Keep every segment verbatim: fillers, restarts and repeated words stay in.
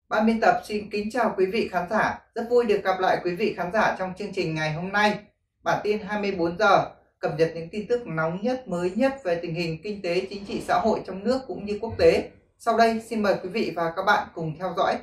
Ban biên tập xin kính chào quý vị khán giả. Rất vui được gặp lại quý vị khán giả trong chương trình ngày hôm nay. Bản tin hai mươi bốn giờ cập nhật những tin tức nóng nhất, mới nhất về tình hình kinh tế, chính trị, xã hội trong nước cũng như quốc tế. Sau đây xin mời quý vị và các bạn cùng theo dõi.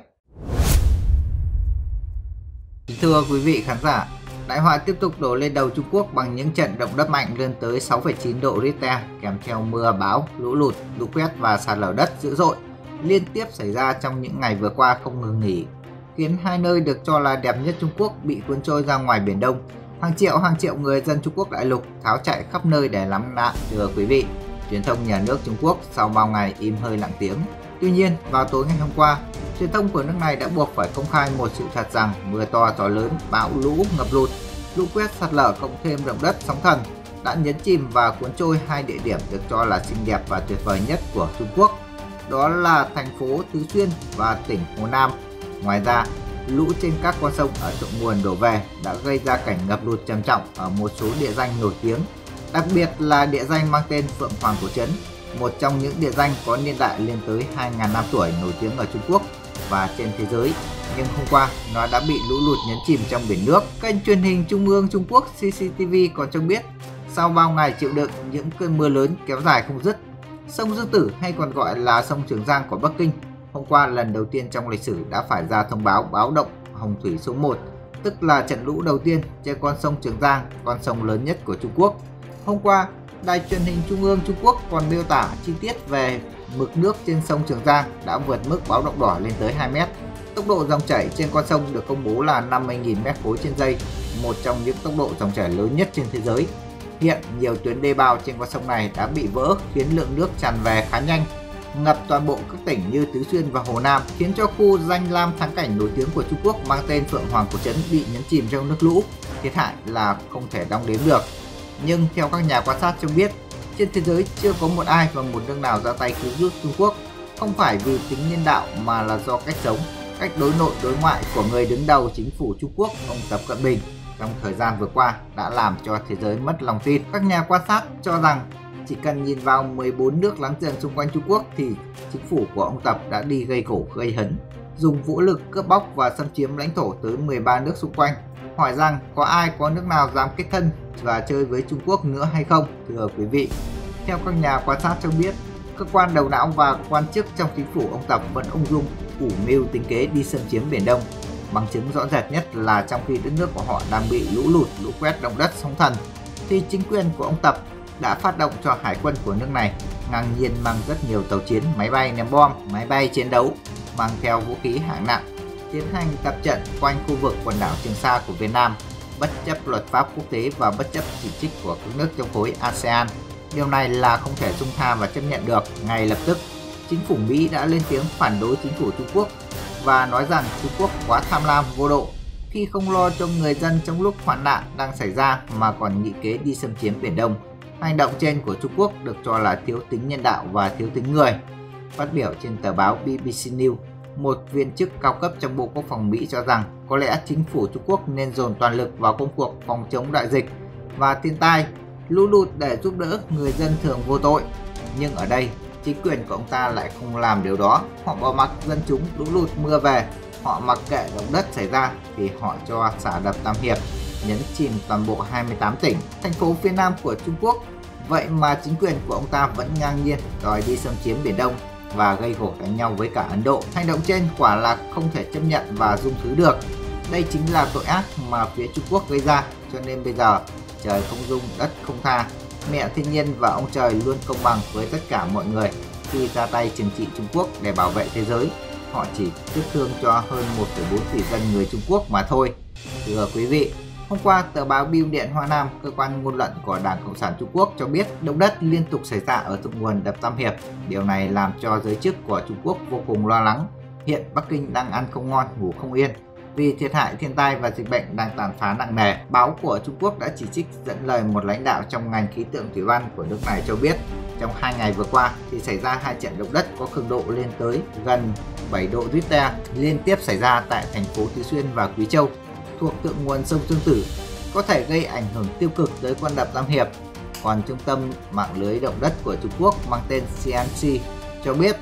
Thưa quý vị khán giả, đại họa tiếp tục đổ lên đầu Trung Quốc bằng những trận động đất mạnh lên tới sáu phẩy chín độ Richter, kèm theo mưa bão, lũ lụt, lũ quét và sạt lở đất dữ dội liên tiếp xảy ra trong những ngày vừa qua không ngừng nghỉ, khiến hai nơi được cho là đẹp nhất Trung Quốc bị cuốn trôi ra ngoài Biển Đông. Hàng triệu hàng triệu người dân Trung Quốc đại lục tháo chạy khắp nơi để lánh nạn. Thưa quý vị, truyền thông nhà nước Trung Quốc sau bao ngày im hơi lặng tiếng. Tuy nhiên, vào tối ngày hôm qua, truyền thông của nước này đã buộc phải công khai một sự thật rằng mưa to gió lớn, bão lũ, ngập lụt, lũ quét, sạt lở cộng thêm động đất, sóng thần đã nhấn chìm và cuốn trôi hai địa điểm được cho là xinh đẹp và tuyệt vời nhất của Trung Quốc. Đó là thành phố Tứ Xuyên và tỉnh Hồ Nam. Ngoài ra, lũ trên các con sông ở thượng nguồn đổ về đã gây ra cảnh ngập lụt trầm trọng ở một số địa danh nổi tiếng, đặc biệt là địa danh mang tên Phượng Hoàng Cổ Trấn, một trong những địa danh có niên đại lên tới hai nghìn năm tuổi nổi tiếng ở Trung Quốc và trên thế giới. Nhưng hôm qua, nó đã bị lũ lụt nhấn chìm trong biển nước. Kênh truyền hình Trung ương Trung Quốc xê xê tê vê còn cho biết, sau bao ngày chịu đựng những cơn mưa lớn kéo dài không dứt, sông Dương Tử hay còn gọi là sông Trường Giang của Bắc Kinh hôm qua lần đầu tiên trong lịch sử đã phải ra thông báo báo động hồng thủy số một, tức là trận lũ đầu tiên trên con sông Trường Giang, con sông lớn nhất của Trung Quốc. Hôm qua, Đài truyền hình Trung ương Trung Quốc còn miêu tả chi tiết về mực nước trên sông Trường Giang đã vượt mức báo động đỏ lên tới hai mét. Tốc độ dòng chảy trên con sông được công bố là năm mươi nghìn mét khối trên giây, một trong những tốc độ dòng chảy lớn nhất trên thế giới. Hiện nhiều tuyến đê bao trên con sông này đã bị vỡ khiến lượng nước tràn về khá nhanh, ngập toàn bộ các tỉnh như Tứ Xuyên và Hồ Nam, khiến cho khu danh lam thắng cảnh nổi tiếng của Trung Quốc mang tên Phượng Hoàng Cổ Trấn bị nhấn chìm trong nước lũ. Thiệt hại là không thể đong đếm được. Nhưng theo các nhà quan sát cho biết, trên thế giới chưa có một ai và một nước nào ra tay cứu giúp Trung Quốc, không phải vì tính nhân đạo mà là do cách sống, cách đối nội đối ngoại của người đứng đầu chính phủ Trung Quốc, ông Tập Cận Bình, trong thời gian vừa qua đã làm cho thế giới mất lòng tin. Các nhà quan sát cho rằng chỉ cần nhìn vào mười bốn nước láng giềng xung quanh Trung Quốc thì chính phủ của ông Tập đã đi gây gổ gây hấn, dùng vũ lực cướp bóc và xâm chiếm lãnh thổ tới mười ba nước xung quanh. Hỏi rằng có ai có nước nào dám kết thân và chơi với Trung Quốc nữa hay không? Thưa quý vị, theo các nhà quan sát cho biết, cơ quan đầu não và quan chức trong chính phủ ông Tập vẫn ung dung ủ mưu tính kế đi xâm chiếm Biển Đông. Bằng chứng rõ rệt nhất là trong khi đất nước của họ đang bị lũ lụt, lũ quét, động đất, sóng thần, thì chính quyền của ông Tập đã phát động cho hải quân của nước này ngang nhiên mang rất nhiều tàu chiến, máy bay ném bom, máy bay chiến đấu mang theo vũ khí hạng nặng tiến hành tập trận quanh khu vực quần đảo Trường Sa của Việt Nam, bất chấp luật pháp quốc tế và bất chấp chỉ trích của các nước trong khối a sê an. Điều này là không thể dung tha và chấp nhận được. Ngay lập tức, chính phủ Mỹ đã lên tiếng phản đối chính phủ Trung Quốc và nói rằng Trung Quốc quá tham lam vô độ khi không lo cho người dân trong lúc hoạn nạn đang xảy ra mà còn nghị kế đi xâm chiếm Biển Đông. Hành động trên của Trung Quốc được cho là thiếu tính nhân đạo và thiếu tính người. Phát biểu trên tờ báo bê bê xê News, một viên chức cao cấp trong Bộ Quốc phòng Mỹ cho rằng có lẽ chính phủ Trung Quốc nên dồn toàn lực vào công cuộc phòng chống đại dịch và thiên tai, lũ lụt để giúp đỡ người dân thường vô tội. Nhưng ở đây, chính quyền của ông ta lại không làm điều đó. Họ bỏ mặc dân chúng lũ lụt mưa về, họ mặc kệ động đất xảy ra thì họ cho xả đập Tam Hiệp, nhấn chìm toàn bộ hai mươi tám tỉnh, thành phố phía Nam của Trung Quốc. Vậy mà chính quyền của ông ta vẫn ngang nhiên đòi đi xâm chiếm Biển Đông và gây gổ đánh nhau với cả Ấn Độ. Hành động trên quả là không thể chấp nhận và dung thứ được. Đây chính là tội ác mà phía Trung Quốc gây ra, cho nên bây giờ trời không dung, đất không tha. Mẹ thiên nhiên và ông trời luôn công bằng với tất cả mọi người khi ra tay trừng trị Trung Quốc để bảo vệ thế giới. Họ chỉ tiếc thương cho hơn một phẩy bốn tỷ dân người Trung Quốc mà thôi. Thưa quý vị, hôm qua tờ báo Bưu điện Hoa Nam, cơ quan ngôn luận của Đảng Cộng sản Trung Quốc cho biết động đất liên tục xảy ra ở thượng nguồn đập Tam Hiệp. Điều này làm cho giới chức của Trung Quốc vô cùng lo lắng. Hiện Bắc Kinh đang ăn không ngon, ngủ không yên vì thiệt hại thiên tai và dịch bệnh đang tàn phá nặng nề. Báo của Trung Quốc đã chỉ trích dẫn lời một lãnh đạo trong ngành khí tượng thủy văn của nước này cho biết, trong hai ngày vừa qua thì xảy ra hai trận động đất có cường độ lên tới gần bảy độ Richter liên tiếp xảy ra tại thành phố Tứ Xuyên và Quý Châu thuộc thượng nguồn sông Dương Tử, có thể gây ảnh hưởng tiêu cực tới con đập Tam Hiệp. Còn trung tâm mạng lưới động đất của Trung Quốc mang tên xê en xê cho biết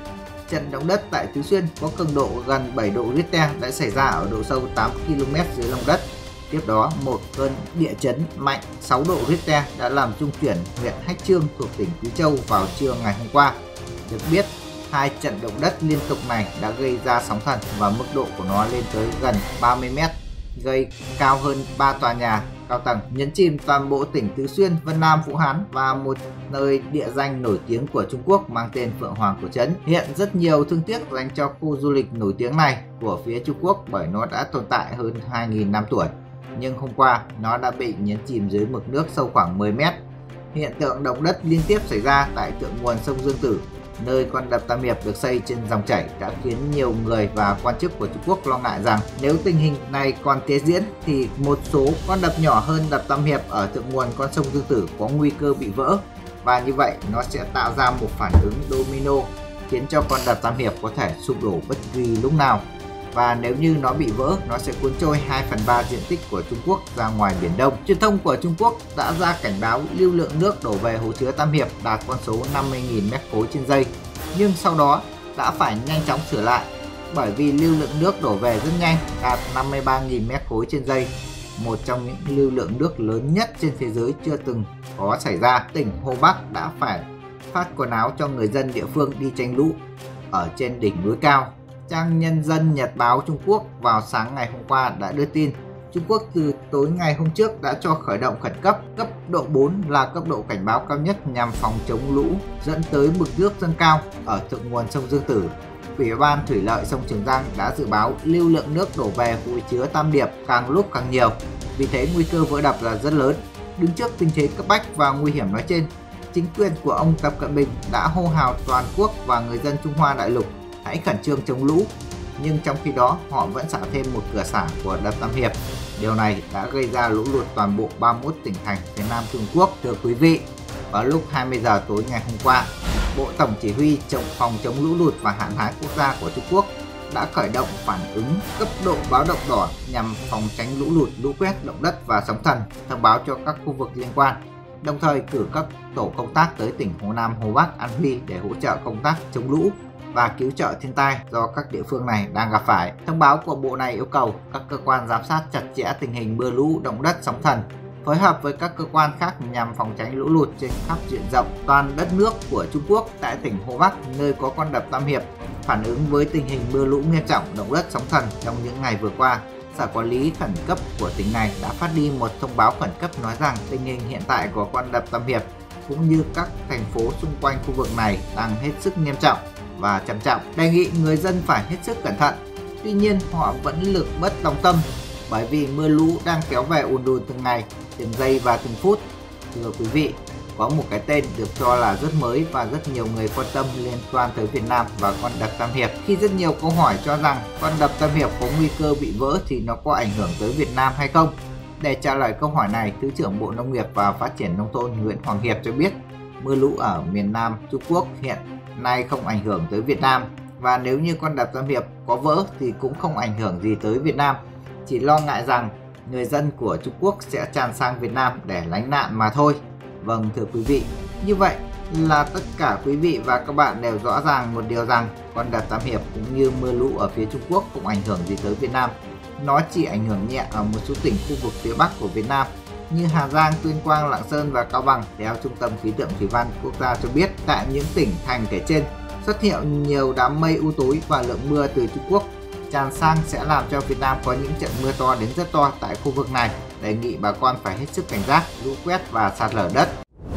trận động đất tại Tứ Xuyên có cường độ gần bảy độ Richter đã xảy ra ở độ sâu tám ki lô mét dưới lòng đất. Tiếp đó, một cơn địa chấn mạnh sáu độ Richter đã làm rung chuyển huyện Hách Chương thuộc tỉnh Quý Châu vào trưa ngày hôm qua. Được biết, hai trận động đất liên tục này đã gây ra sóng thần và mức độ của nó lên tới gần ba mươi mét, gây cao hơn ba tòa nhà cao tầng, nhấn chìm toàn bộ tỉnh Tứ Xuyên, Vân Nam, Vũ Hán và một nơi địa danh nổi tiếng của Trung Quốc mang tên Phượng Hoàng Cổ Trấn. Hiện rất nhiều thương tiếc dành cho khu du lịch nổi tiếng này của phía Trung Quốc bởi nó đã tồn tại hơn hai nghìn năm tuổi. Nhưng hôm qua nó đã bị nhấn chìm dưới mực nước sâu khoảng mười mét. Hiện tượng động đất liên tiếp xảy ra tại thượng nguồn sông Dương Tử, nơi con đập Tam Hiệp được xây trên dòng chảy, đã khiến nhiều người và quan chức của Trung Quốc lo ngại rằng nếu tình hình này còn tiếp diễn thì một số con đập nhỏ hơn đập Tam Hiệp ở thượng nguồn con sông Dương Tử có nguy cơ bị vỡ, và như vậy nó sẽ tạo ra một phản ứng domino khiến cho con đập Tam Hiệp có thể sụp đổ bất kỳ lúc nào. Và nếu như nó bị vỡ, nó sẽ cuốn trôi hai phần ba diện tích của Trung Quốc ra ngoài Biển Đông. Truyền thông của Trung Quốc đã ra cảnh báo lưu lượng nước đổ về hồ chứa Tam Hiệp đạt con số năm mươi nghìn mét khối trên giây, nhưng sau đó đã phải nhanh chóng sửa lại bởi vì lưu lượng nước đổ về rất nhanh, đạt năm mươi ba nghìn mét khối trên giây, một trong những lưu lượng nước lớn nhất trên thế giới chưa từng có xảy ra. Tỉnh Hồ Bắc đã phải phát quần áo cho người dân địa phương đi tránh lũ ở trên đỉnh núi cao. Trang Nhân dân Nhật báo Trung Quốc vào sáng ngày hôm qua đã đưa tin Trung Quốc từ tối ngày hôm trước đã cho khởi động khẩn cấp. Cấp độ bốn là cấp độ cảnh báo cao nhất nhằm phòng chống lũ dẫn tới mực nước dâng cao ở thượng nguồn sông Dương Tử. Ủy ban Thủy lợi sông Trường Giang đã dự báo lưu lượng nước đổ về hồ chứa Tam Điệp càng lúc càng nhiều, vì thế nguy cơ vỡ đập là rất lớn. Đứng trước tình thế cấp bách và nguy hiểm nói trên, chính quyền của ông Tập Cận Bình đã hô hào toàn quốc và người dân Trung Hoa đại lục hãy khẩn trương chống lũ, nhưng trong khi đó họ vẫn xả thêm một cửa xả của đập Tam Hiệp. Điều này đã gây ra lũ lụt toàn bộ ba mươi mốt tỉnh thành phía Nam Trung Quốc. Thưa quý vị, vào lúc hai mươi giờ tối ngày hôm qua, Bộ Tổng Chỉ huy chống phòng chống lũ lụt và hạn hán quốc gia của Trung Quốc đã khởi động phản ứng cấp độ báo động đỏ nhằm phòng tránh lũ lụt, lũ quét, động đất và sóng thần, thông báo cho các khu vực liên quan, đồng thời cử các tổ công tác tới tỉnh Hồ Nam, Hồ Bắc, An Huy để hỗ trợ công tác chống lũ và cứu trợ thiên tai do các địa phương này đang gặp phải. Thông báo của bộ này yêu cầu các cơ quan giám sát chặt chẽ tình hình mưa lũ, động đất, sóng thần, phối hợp với các cơ quan khác nhằm phòng tránh lũ lụt trên khắp diện rộng toàn đất nước của Trung Quốc. Tại tỉnh Hồ Bắc, nơi có con đập Tam Hiệp, phản ứng với tình hình mưa lũ nghiêm trọng, động đất, sóng thần trong những ngày vừa qua, Sở Quản lý Khẩn cấp của tỉnh này đã phát đi một thông báo khẩn cấp nói rằng tình hình hiện tại của con đập Tam Hiệp cũng như các thành phố xung quanh khu vực này đang hết sức nghiêm trọng và trầm trọng, đề nghị người dân phải hết sức cẩn thận. Tuy nhiên, họ vẫn lực bất tòng tâm bởi vì mưa lũ đang kéo về ùn ùn từng ngày, từng giây và từng phút. Thưa quý vị, có một cái tên được cho là rất mới và rất nhiều người quan tâm liên quan tới Việt Nam và con đập Tam Hiệp. Khi rất nhiều câu hỏi cho rằng con đập Tam Hiệp có nguy cơ bị vỡ thì nó có ảnh hưởng tới Việt Nam hay không? Để trả lời câu hỏi này, Thứ trưởng Bộ Nông nghiệp và Phát triển Nông thôn Nguyễn Hoàng Hiệp cho biết mưa lũ ở miền Nam Trung Quốc hiện nay không ảnh hưởng tới Việt Nam, và nếu như con đập Tam Hiệp có vỡ thì cũng không ảnh hưởng gì tới Việt Nam, chỉ lo ngại rằng người dân của Trung Quốc sẽ tràn sang Việt Nam để lánh nạn mà thôi. Vâng, thưa quý vị, như vậy là tất cả quý vị và các bạn đều rõ ràng một điều rằng con đập Tam Hiệp cũng như mưa lũ ở phía Trung Quốc không ảnh hưởng gì tới Việt Nam. Nó chỉ ảnh hưởng nhẹ ở một số tỉnh khu vực phía Bắc của Việt Nam như Hà Giang, Tuyên Quang, Lạng Sơn và Cao Bằng. Theo Trung tâm Khí tượng Thủy văn Quốc gia cho biết, tại những tỉnh thành kể trên xuất hiện nhiều đám mây u tối và lượng mưa từ Trung Quốc tràn sang sẽ làm cho Việt Nam có những trận mưa to đến rất to tại khu vực này. Đề nghị bà con phải hết sức cảnh giác lũ quét và sạt lở đất.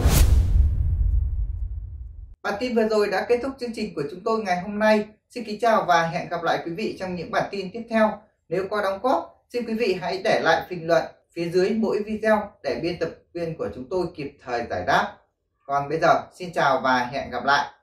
Bản tin vừa rồi đã kết thúc chương trình của chúng tôi ngày hôm nay. Xin kính chào và hẹn gặp lại quý vị trong những bản tin tiếp theo. Nếu có đóng góp, xin quý vị hãy để lại bình luận phía dưới mỗi video để biên tập viên của chúng tôi kịp thời giải đáp. Còn bây giờ, xin chào và hẹn gặp lại.